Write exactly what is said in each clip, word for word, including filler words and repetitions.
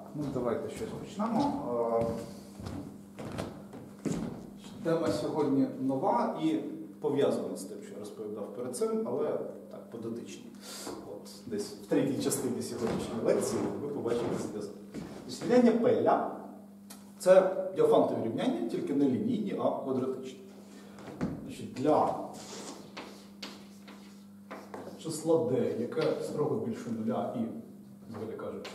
ну давайте щось почнемо. Тема сьогодні нова і пов'язана з тим, що я розповідав перед цим, але так, по дотичній. От, десь в третій частині сьогоднішньої лекції ви побачите зв'язок. Рівняння Пелля – це діофантові рівняння, тільки не лінійні, а квадратичні. Значить, для числа d, яке строго більше нуля і, взагалі кажучи,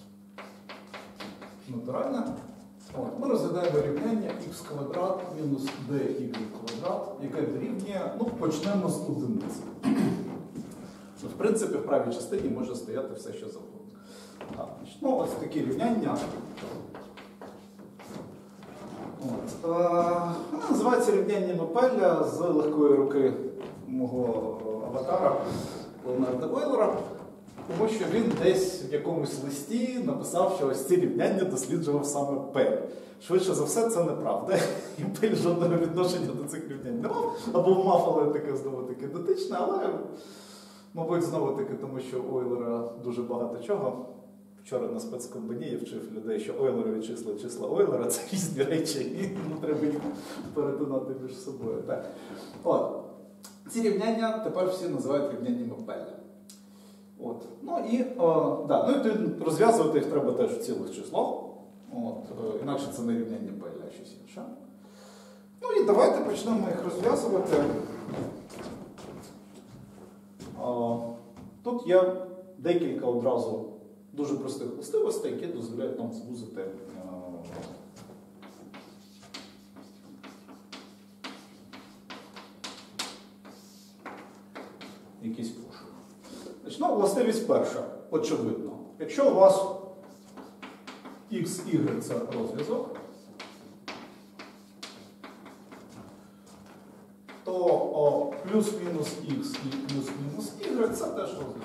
натуральне, от, ми розглядаємо рівняння х квадрат мінус dy квадрат, яке дорівнює, ну, почнемо з одиниці. В принципі, в правій частині може стояти все, що завгодно. Так, значить, ну, ось такі рівняння. От. Е, Воно називається рівняннями Пелля з легкої руки мого аватара Леонарда Ойлера, тому що він десь в якомусь листі написав, що ось ці рівняння досліджував саме Пель. Швидше за все, це неправда. І Пель жодного відношення до цих рівнянь не мав. Або мав, але таке знову-таки дотичне, але, мабуть, знову-таки тому, що у Ойлера дуже багато чого. Вчора на спецкомпанії я вчив людей, що Ойлерові числа числа Ойлера – це різні речі, і ну, треба їх перетинати між собою. Так. От. Ці рівняння тепер всі називають рівняннями Пелля. От. Ну і, о, да. ну, і розв'язувати їх треба теж в цілих числах. От. Інакше це не рівняння Пелля, а щось інше. Ну і давайте почнемо їх розв'язувати. О, тут є декілька одразу дуже простих властивостей, які дозволяють нам звузити о, якийсь пошук. Значить, ну, властивість перша, очевидно. Якщо у вас х, y – це розв'язок, то о, плюс-мінус х і плюс-мінус y – це теж розв'язок.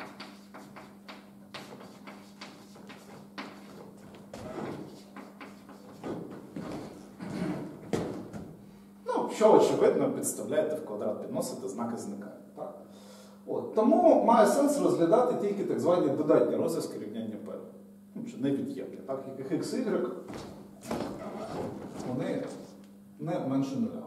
Ну, що очевидно, підставляєте в квадрат, підносите, знаки зникають. Так? От. Тому має сенс розглядати тільки так звані додатні розв'язки рівняння Пелля. Ну, що невід'ємні. Так, як х, y, вони не менше нуля.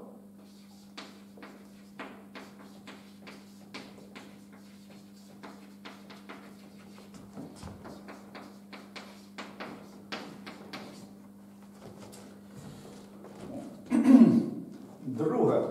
Друге.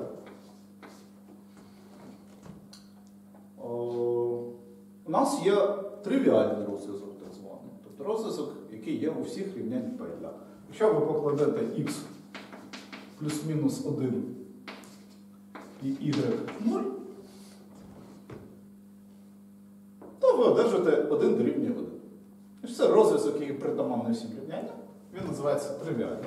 О, у нас є тривіальний розв'язок, так званий. Тобто розв'язок, який є у всіх рівнянь Пелля. Якщо ви покладете х плюс-мінус один і y нуль, то ви одержите один дорівнює один. Це розв'язок, який притаманний всім рівнянням. Він називається тривіальним.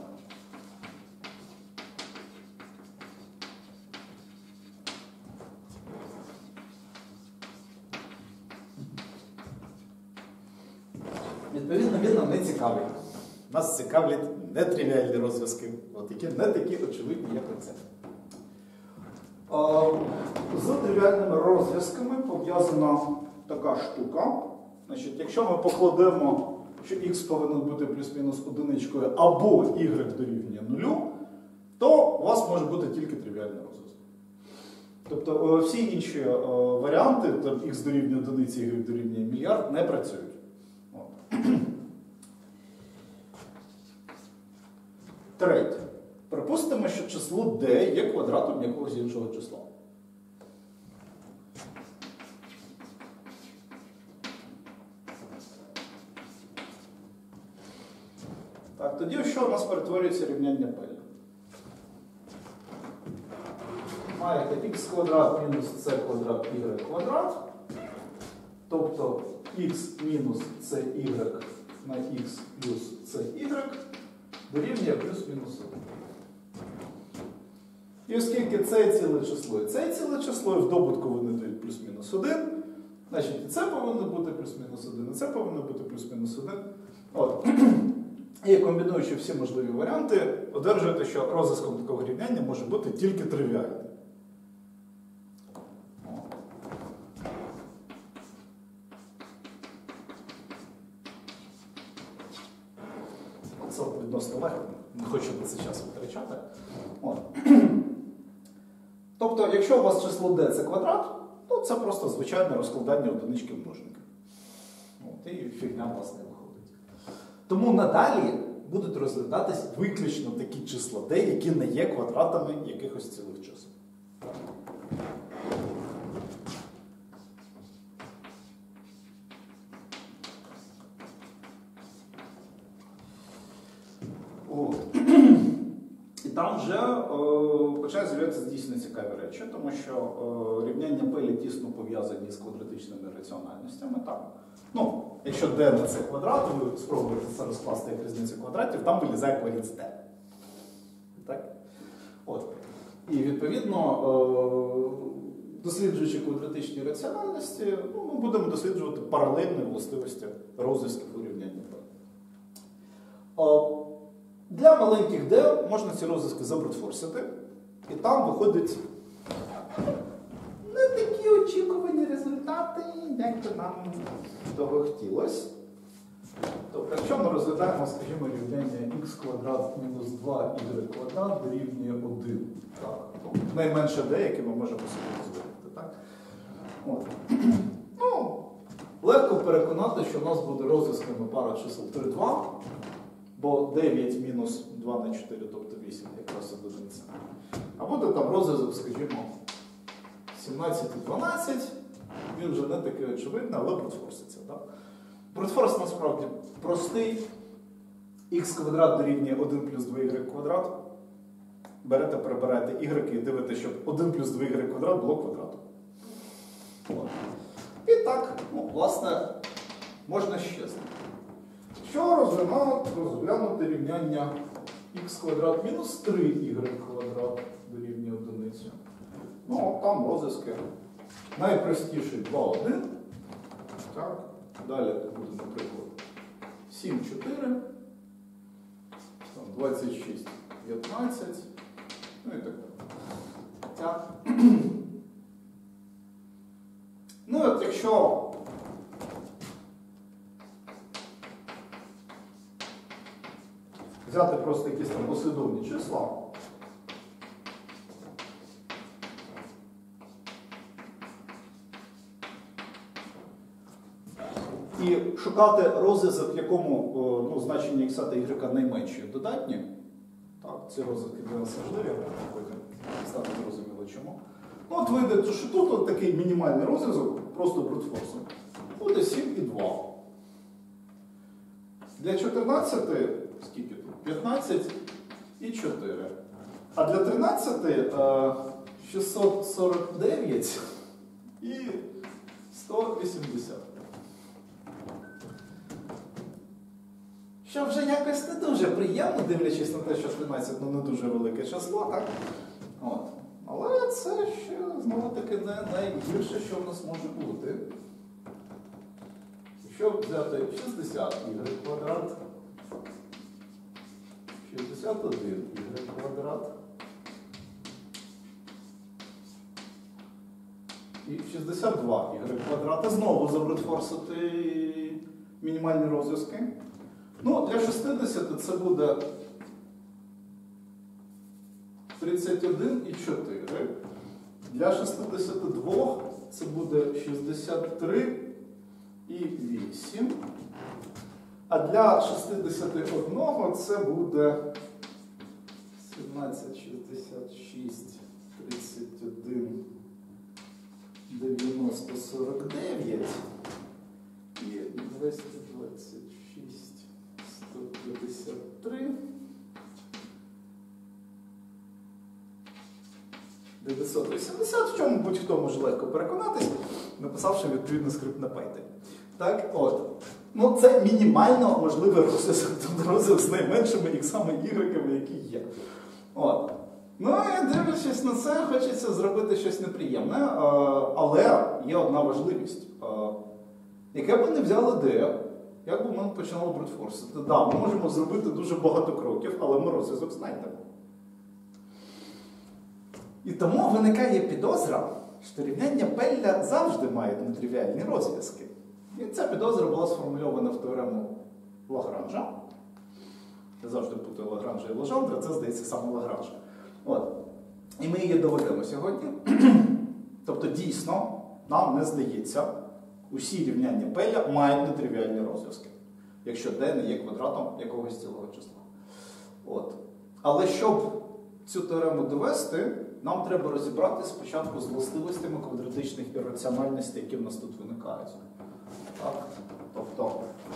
Відповідно, він нам не цікавий. Нас цікавлять нетривіальні розв'язки, от які не такі очевидні, як оце. З тривіальними розв'язками пов'язана така штука. Значить, якщо ми покладемо, що х повинен бути плюс-мінус одиничкою або y дорівнює нулю, то у вас може бути тільки тривіальний розв'язок. Тобто всі інші варіанти, там х дорівнює одиниці, y дорівнює мільярд, не працюють. Третє. Припустимо, що число d є квадратом якогось іншого числа. Так, тоді в що у нас перетворюється рівняння Пелля? Маєте х квадрат мінус c квадрат y квадрат, тобто х мінус cy на х плюс cy дорівнює плюс-мінус один. І оскільки це ціле число і це ціле число, і в добутку вони дають плюс-мінус один, значить і це повинно бути плюс-мінус один, і це повинно бути плюс-мінус один. От. І комбінуючи всі можливі варіанти, одержуєте, що розв'язком такого рівняння може бути тільки тривіальний. це відносно легко, не хочу на це час витрачати. От. Тобто, якщо у вас число d це квадрат, то це просто звичайне розкладання одинички множника. От, і фігня, власне, виходить. Тому надалі будуть розглядатись виключно такі числа d, які не є квадратами якихось цілих чисел. От. І там вже е, почали з'являтися дійсно цікаві речі, тому що е, рівняння Пеля тісно пов'язані з квадратичними раціональностями. Так? Ну, якщо d на це квадрат, ви спробуєте це розкласти як різницю квадратів, там вилізає корінь з d. Так? От. І відповідно, е, досліджуючи квадратичні раціональності, ну, ми будемо досліджувати паралельні властивості розв'язків у рівнянні P. Е, Для маленьких d можна ці розв'язки забрутфорсити, і там виходять не такі очікувані результати, як би нам того хотілося. Тобто, якщо ми розглядаємо, скажімо, рівняння х квадрат мінус два y квадрат дорівнює один. Так? Найменше d, яке ми можемо собі дозволити. Так? От. Ну, легко переконати, що у нас буде розв'язками пара чисел три, два. Бо дев'ять мінус два на чотири, тобто вісім, якраз одиниця. А буде там розв'язок, скажімо, сімнадцять і дванадцять. Він вже не такий очевидний, але брутфорситься. Так? Брутфорс насправді простий. Х квадрат дорівнює один плюс два y квадрат. Берете, перебираєте y і дивитеся, щоб один плюс два y квадрат було квадратом. От. І так, ну, власне, можна щезти. Що розглянути рівняння х квадрат мінус три y квадрат дорівнює одиниці. Ну, там розв'язки найпростіший два, один. Так. Далі буде, наприклад, сім, чотири, двадцять шість, п'ятнадцять, ну і так далі. Так. Ну, от якщо взяти просто якісь там послідовні числа, і шукати розв'язок, в якому ну, значення х та y найменші додатні, так, ці розв'язки для нас важливі, потім стане зрозуміло чому. Ну, от вийде, що тут от такий мінімальний розв'язок, просто брутфорсом, буде сім і два. Для чотирнадцяти, скільки тут? п'ятнадцять і чотири. А для тринадцяти шістсот сорок дев'ять і сто вісімдесят. Що вже якось не дуже приємно, дивлячись на те, що тринадцять ну, не дуже велике число, так? От. Але це ще, знову-таки, не найгірше, що в нас може бути. Якщо взяти шістдесят y квадрат, шістдесят один y квадрат і шістдесят два y квадрат, знову забрутфорсити мінімальні розв'язки. Ну, для шістдесят це буде тридцять один і чотири. Для шістдесят два це буде шістдесят три і вісім. А для шістдесят один це буде сімнадцять, шістдесят шість, тридцять один, дев'яносто, сорок дев'ять і двісті двадцять шість, сто п'ятдесят три. дев'ятсот вісімдесят, в чому будь-хто може легко переконатись, написавши відповідний скрипт на Python. Так, от. Ну, це мінімально можливий розв'язок, розв'язок з найменшими іксами, ігреками, які є. От. Ну, і дивлячись на це, хочеться зробити щось неприємне, але є одна важливість. Яке б ми не взяли D, як би ми починали брутфорсити? Так, да, ми можемо зробити дуже багато кроків, але ми розв'язок знайдемо. І тому виникає підозра, що рівняння Пелля завжди мають нетривіальні розв'язки. І ця підозра була сформульована в теорему Лагранжа. Я завжди путаю Лагранжа і Лежандра, це, здається, саме Лагранж. От. І ми її доведемо сьогодні. Тобто, дійсно, нам не здається, усі рівняння Пеля мають нетривіальні розв'язки, якщо d не є квадратом якогось цілого числа. От. Але щоб цю теорему довести, нам треба розібратися спочатку з властивостями квадратичних ірраціональностей, які в нас тут виникають. Так? Тобто,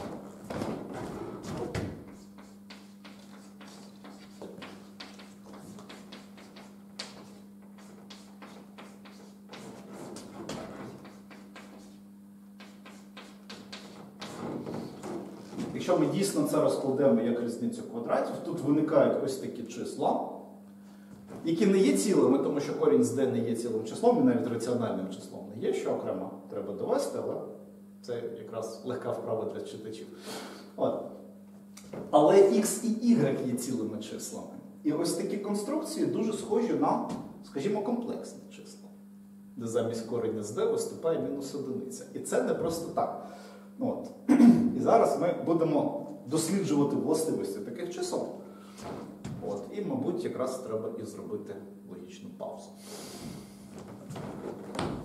якщо ми дійсно це розкладемо як різницю квадратів, тут виникають ось такі числа, які не є цілими, тому що корінь з d не є цілим числом, і навіть раціональним числом не є, що окремо треба довести, але це якраз легка вправа для читачів. От. Але x і y є цілими числами. І ось такі конструкції дуже схожі на, скажімо, комплексні числа, де замість кореня з d виступає мінус одиниця. І це не просто так. От. І зараз ми будемо досліджувати властивості таких чисел. От. І, мабуть, якраз треба і зробити логічну паузу.